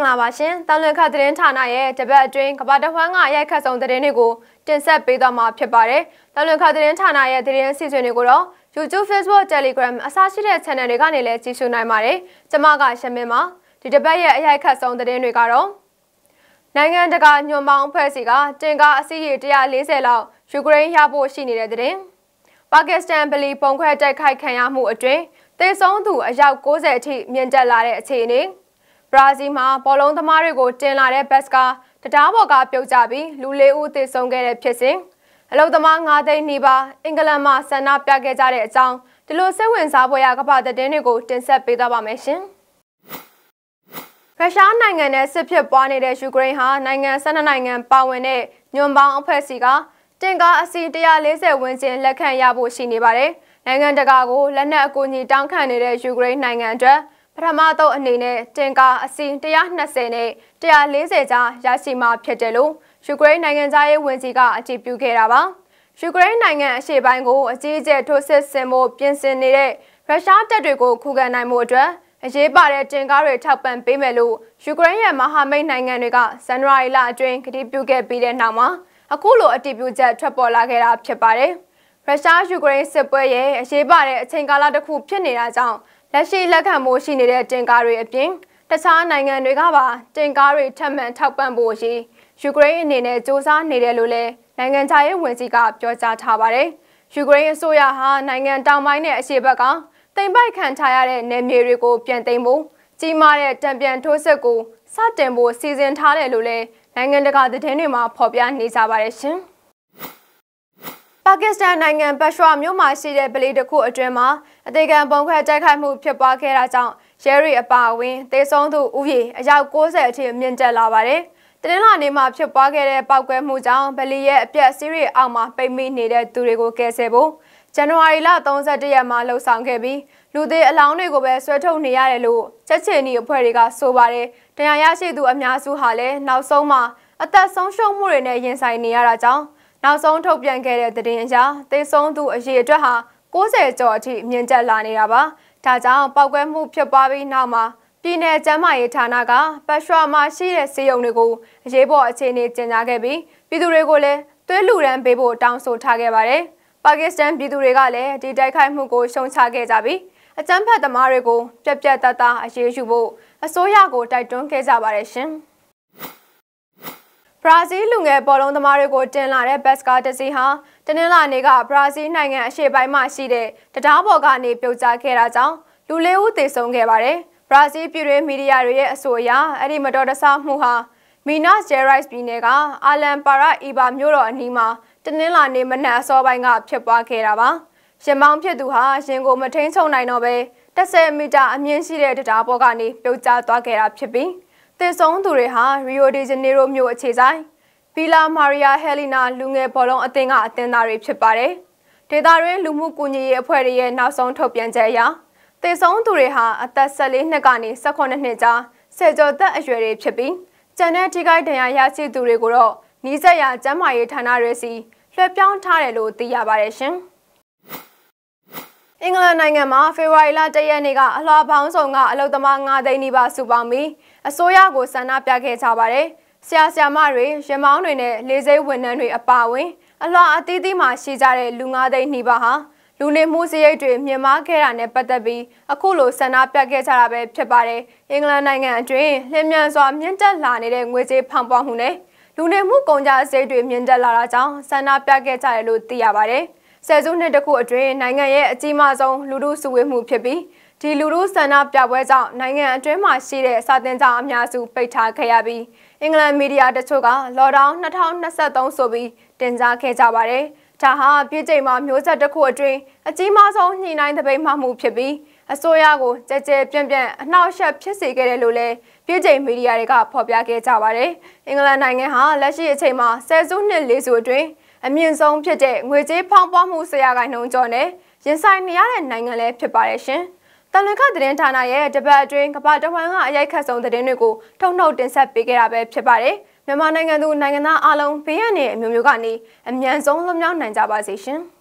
လာပါရှင်။တန်လွင်ခတ်သတင်းဌာနရဲ့တပတ်အတွင်းကမ္ဘာတဝန်းကရိုက်ခတ်ဆုံးသတင်းတွေကိုတင်ဆက်ပေးသွားမှာဖြစ်ပါတယ်။တန်လွင်ခတ်သတင်းဌာနရဲ့သတင်းအစီအစဉ်တွေကိုတော့ YouTube, Facebook, Telegram အစရှိတဲ့ channel တွေကနေလည်းကြည့်ရှုနိုင်ပါတယ်။ကျွန်မကရှမင်းပါ။ဒီတပတ်ရဲ့အရိုက်ခတ်ဆုံးသတင်းတွေကတော့နိုင်ငံတကာညွှန်ပေါင်းအဖွဲ့အစည်းကတင်ကားအစီအရေ140လောက်ယူကရိန်းရဖို့ရှိနေတဲ့သတင်း။ပါကစ္စတန်ဗလီပုံခွဲတိုက်ခိုက်ခံရမှုအတွင်းသေဆုံးသူအယောက်90အထိမြင့်တက်လာတဲ့အခြေအနေ။ဘရာဇီးမှာဘောလုံးသမားတွေကိုတင်လာတဲ့ဘတ်စ်ကားတရားပေါ်ကပြုတ်ကျပြီးလူ၄ဦးသေဆုံးခဲ့တဲ့ဖြစ်စဉ်အလုံသမား9သိန်းနီးပါးအင်္ဂလန်မှာဆန္ဒပြခဲ့ကြတဲ့အကြောင်းဒီလိုစိတ်ဝင်စားဖွယ်ရာကမ္ဘာသတင်းတွေကိုတင်ဆက်ပေးသွားပါမယ်ရှင်။ရုရှားနိုင်ငံနဲ့စစ်ဖြစ်ပွားနေတဲ့ယူကရိန်းဟာနိုင်ငံ12နိုင်ငံပါဝင်တဲ့ညွှန်ပေါင်းအဖွဲ့အစည်းကတင်ကားအစီ140ဝန်းကျင်လက်ခံရဖို့ရှိနေပါတယ်။နိုင်ငံတကာကိုလက်နက်အကူအညီတောင်းခံနေတဲ့ယူကရိန်းနိုင်ငံအတွက်ပထမတော့အနေနဲ့တင်ကားအစီ120နဲ့140ကြားရရှိမှာဖြစ်တယ်လို့ယူကရိန်းနိုင်ငံသားရေးဝန်ကြီးကအတည်ပြုခဲ့တာပါ။ယူကရိန်းနိုင်ငံအရှေ့ပိုင်းကိုအကြီးအကျယ်ထိုးစစ်ဆင်ဖို့ပြင်ဆင်နေတဲ့ရုရှားတပ်တွေကိုခုခံနိုင်မှုအတွက်အရေးပါတဲ့တင်ကားတွေထောက်ပံ့ပေးမယ်လို့ယူကရိန်းရဲ့မဟာမိတ်နိုင်ငံတွေကဇန်နဝါရီလအတွင်းကတိပြုခဲ့ပြီးတဲ့နောက်မှာအခုလိုအတည်ပြုချက်ထွက်ပေါ်လာခဲ့တာဖြစ်ပါတယ်။ရုရှားယူကရိန်းစစ်ပွဲရဲ့အရေးပါတဲ့အချိန်ကာလတစ်ခုဖြစ်နေတာကြောင့်လက်ရှိလက်ခံမှုရှိနေတဲ့တင်ကားတွေအပြင်တခြားနိုင်ငံတွေကပါတင်ကားတွေထပ်မံထောက်ပံ့ဖို့ရှိယူကရိန်းအနေနဲ့စ조사နေတယ်လို့လည်းနိုင်ငံခြားရေးဝန်ကြီးကပြောကြားထားပါတယ်။ယူကရိန်းအစိုးရဟာနိုင်ငံတောင်ပိုင်းနဲ့အရှေ့ဘက်ကတိမ်ပိုက်ခံထားရတဲ့နယ်မြေတွေကိုပြန်သိမ်းဖို့ကြီးမားတဲ့တံပြန်ထိုးစစ်ကိုစတင်ဖို့စီစဉ်ထားတယ်လို့လည်းနိုင်ငံတကာသတင်းတွေမှာဖော်ပြနေကြပါတယ်ရှင်။ပါကစ္စတန်နိုင်ငံဘတ်ရှ်ဝါမြို့မှာရှိတဲ့ဗလီတစ်ခုအတွင်းမှာအသေးခံပုံခွဲတိုက်ခိုက်မှုဖြစ်ပွားခဲ့တာကြောင့်ရဲတွေအပါအဝင်သေဆုံးသူဦးရေအယောက်90အထိမြင့်တက်လာပါတယ်။တနင်္လာနေ့မှာဖြစ်ပွားခဲ့တဲ့ပောက်ကွဲမှုကြောင့်ဗလီရဲ့အပြက်စီးတွေအောက်မှာပိတ်မိနေတဲ့သူတွေကိုကယ်ဆယ်ဖို့ဇန်နဝါရီလ31ရက်မှာလှုပ်ဆောင်ခဲ့ပြီးလူသေးအလောင်းတွေကိုပဲဆွဲထုတ်နေရတယ်လို့ချက်ချင်နီအဖွဲ့တွေကဆိုပါတယ်။တရားရရှိသူအများစုဟာလည်းနောက်ဆုံးမှာအသက်ဆုံးရှုံးမှုတွေနဲ့ရင်ဆိုင်နေရတာကြောင့်နောက်ဆုံးထုတ်ပြန်ခဲ့တဲ့သတင်းအရသေဆုံးသူအရေအတွက်ဟာ90ကျော်အထိမြင့်တက်လာနေတာပါ။ဒါကြောင့်ပောက်ကွဲမှုဖြစ်ပွားပြီးနောက်မှာပြည်내ကျန်းမာရေးဌာနကဘတ်ရှ်ဝါမှာရှိတဲ့ဆေးရုံတွေကိုအရေးပေါ်အခြေအနေကြေညာခဲ့ပြီးပြည်သူတွေကိုလည်းသွေးလှူဒန်းပေးဖို့တောင်းဆိုထားခဲ့ပါတယ်။ပါကစ္စတန်ပြည်သူတွေကလည်းဒီတိုက်ခိုက်မှုကိုရှုံချခဲ့ကြပြီးအကြမ်းဖက်သမားတွေကိုပြက်ပြက်တသားအရေးယူဖို့အစိုးရကိုတိုက်တွန်းခဲ့ကြပါတယ်ရှင်။ဘရာဇီးလူငယ်ဘောလုံးသမားတွေကိုတင်လာတဲ့ဘတ်စ်ကားတစ်စီးဟာတနင်္လာနေ့ကဘရာဇီးနိုင်ငံအရှေ့ပိုင်းမှာရှိတဲ့တရားပေါ်ကနေပြုတ်ကျခဲ့တာကြောင့်လူ၄ဦးသေဆုံးခဲ့ပါတယ်။ဘရာဇီးပြည်တွင်းမီဒီယာတွေရဲ့အဆိုအရအဲ့ဒီမတော်တဆမှုဟာမီနာစ်ဂျယ်ရိုက်စ်ပြည်နယ်ကအာလန်ပါရာအီဘာမြို့တော်အနီးမှာတနင်္လာနေ့မနက်အစောပိုင်းကဖြစ်ပွားခဲ့တာပါ။ရင်မောင်းဖြစ်သူဟာရင်ကိုမထိန်ချုံနိုင်တော့ပဲ10မီတာအမြင့်ရှိတဲ့တရားပေါ်ကနေပြုတ်ကျသွားခဲ့တာဖြစ်ပြီးသေဆုံးသူတွေဟာရီယိုဒီဂျနေရိုမြို့အခြေဆိုင်ဗီလာမာရီယာဟဲလီနာလူငယ်ဘောလုံးအသင်းကအသင်းသားတွေဖြစ်ပါတယ်။ဒေသတွင်းလူမှုကူညီရေးအဖွဲ့တွေရဲ့နောက်ဆုံးထုတ်ပြန်ချက်အရသေဆုံးသူတွေဟာအသက်14နှစ်ကနေ18နှစ်ကြားဆယ်ကျော်သက်အရွယ်တွေဖြစ်ပြီးကျန်တဲ့ထိခိုက်ဒဏ်ရာရရှိသူတွေကိုတော့နီးစပ်ရာကျန်းမာရေးဌာနတွေစီလွှဲပြောင်းထားတယ်လို့သိရပါတယ်ရှင်။အင်္ဂလန်နိုင်ငံမှာဖေဖော်ဝါရီလ1ရက်နေ့ကအလှပေါင်းဆောင်ကအလုပ်သမား9သိန်းနီးပါးစုပေါင်းပြီးအစိုးရကိုဆန္ဒပြခဲ့ကြပါတယ်။ဆရာဆရာမတွေရင်မောင်းတွေနဲ့လေဆိပ်ဝန်ထမ်းတွေအပါအဝင်အလှအသီးသီးမှာရှိကြတဲ့လူ9သိန်းနီးပါးဟာလူနေမှုစရိတ်တွေမြင့်မားခဲ့တာနဲ့ပတ်သက်ပြီးအခုလိုဆန္ဒပြခဲ့ကြတာပဲဖြစ်ပါတယ်။အင်္ဂလန်နိုင်ငံအတွင်းလျင်မြန်စွာမြင့်တက်လာနေတဲ့ငွေကြေးဖောင်းပွားမှုနဲ့လူနေမှုကုန်ကျစရိတ်တွေမြင့်တက်လာတာကြောင့်ဆန္ဒပြခဲ့ကြတယ်လို့သိရပါတယ်။ဆယ်စုနှစ်တစ်ခုအတွင်းနိုင်ငံရဲ့အကြီးမားဆုံးလူထုစုဝေးမှုဖြစ်ပြီးဒီလူထုဆန္ဒပြပွဲကြောင့်နိုင်ငံအတွင်းမှာရှိတဲ့စာသင်ကျောင်းအများစုပိတ်ထားခဲ့ရပြီးအင်္ဂလန်မီဒီယာတချို့ကလော်ဒေါင်း2023ဆိုပြီးတင်ကြားခဲ့ကြပါတယ်။ဒါဟာပြည်ချိန်မှာမျိုးဆက်တစ်ခုအတွင်းအကြီးမားဆုံးညှိနှိုင်းသပိတ်မှမှုဖြစ်ပြီးအစိုးရကိုကြဲကြဲပြန့်ပြန့်အနှောက်အယှက်ဖြစ်စေခဲ့တယ်လို့လည်းပြည်ချိန်မီဒီယာတွေကဖော်ပြခဲ့ကြပါတယ်။အင်္ဂလန်နိုင်ငံဟာလက်ရှိအချိန်မှာဆယ်စုနှစ်40စုအတွင်းအမြင့်ဆုံးဖြစ်တဲ့ငွေကြေးဖောင်းပွားမှု%ကျော်နဲ့ရင်ဆိုင်နေရတဲ့နိုင်ငံလည်းဖြစ်ပါတယ်ရှင်။တန်လွင်ခသတင်းဌာနရဲ့တပတ်အတွင်းကမ္ဘာတဝန်းကအရိုက်ခတ်ဆုံးသတင်းတွေကိုထုတ်နှုတ်တင်ဆက်ပေးခဲ့တာပဲဖြစ်ပါတယ်။မြန်မာနိုင်ငံသူနိုင်ငံသားအားလုံးဘေးရန်တွေအမျိုးမျိုးကနေအမြန်ဆုံးလွတ်မြောက်နိုင်ကြပါစေရှင်။